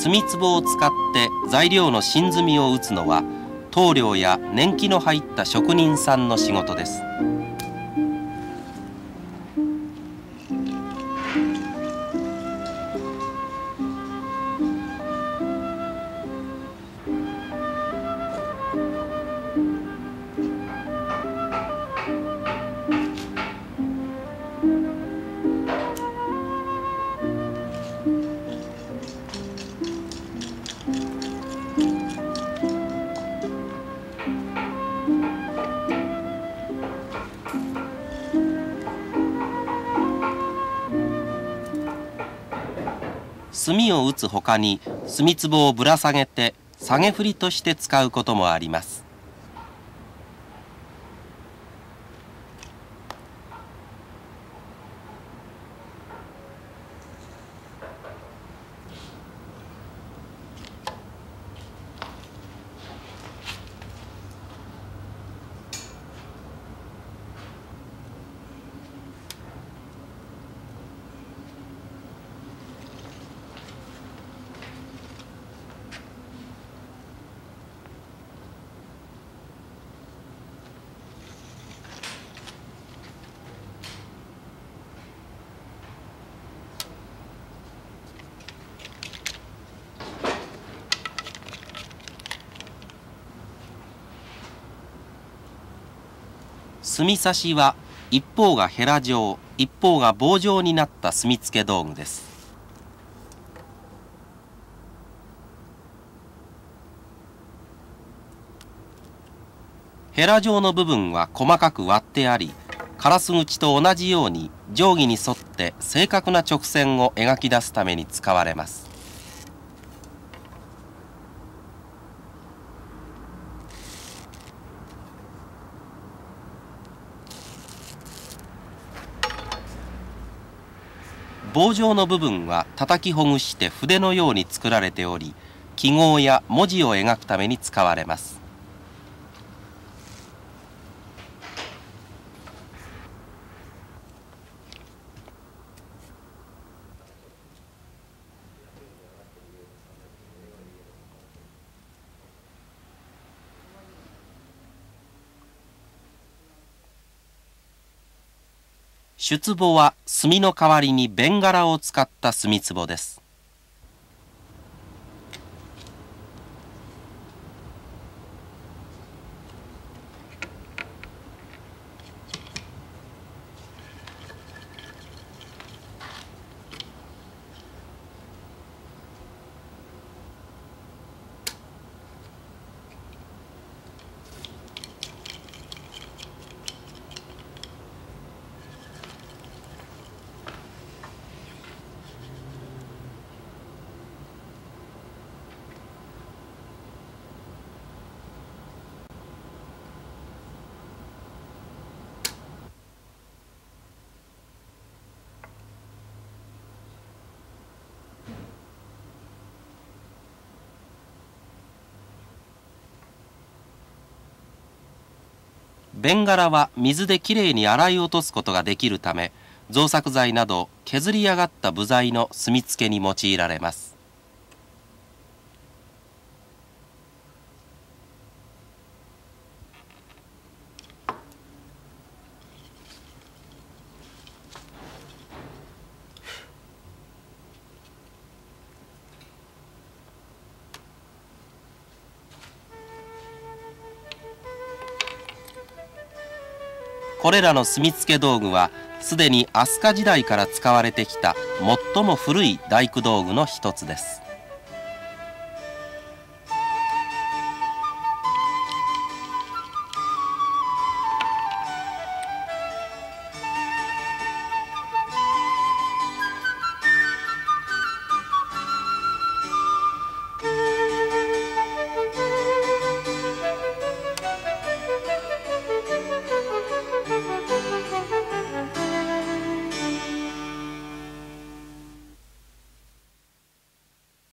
墨壺を使って材料の芯積みを打つのは棟梁や年季の入った職人さんの仕事です。墨を打つほかに墨壺をぶら下げて下げ振りとして使うこともあります。墨差しは一方がヘラ状、一方が棒状になった墨付け道具です。ヘラ状の部分は細かく割ってあり、カラス口と同じように定規に沿って正確な直線を描き出すために使われます。棒状の部分は叩きほぐして筆のように作られており、記号や文字を描くために使われます。出壺は墨の代わりにベンガラを使った墨壺です。ベンガラは水できれいに洗い落とすことができるため、造作材など削り上がった部材の墨付けに用いられます。これらの墨付け道具はすでに飛鳥時代から使われてきた最も古い大工道具の一つです。